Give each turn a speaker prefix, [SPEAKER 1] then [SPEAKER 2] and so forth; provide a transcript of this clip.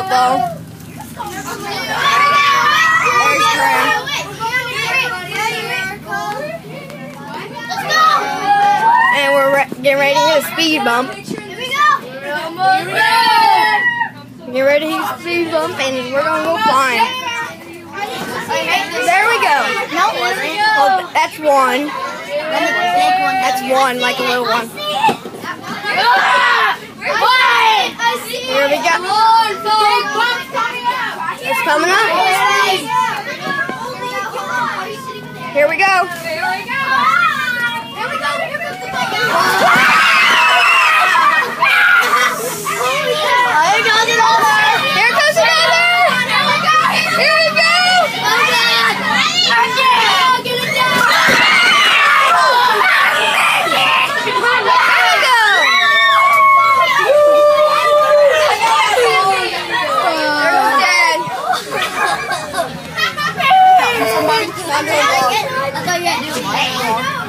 [SPEAKER 1] football. There's Trey. And we're getting ready to hit a speed bump. Get ready to hit a speed bump, and we're gonna go flying. There we go. Oh, that's one. That's one, like a little one. Here we go. It's coming up. Here we go.
[SPEAKER 2] I thought you had to do it.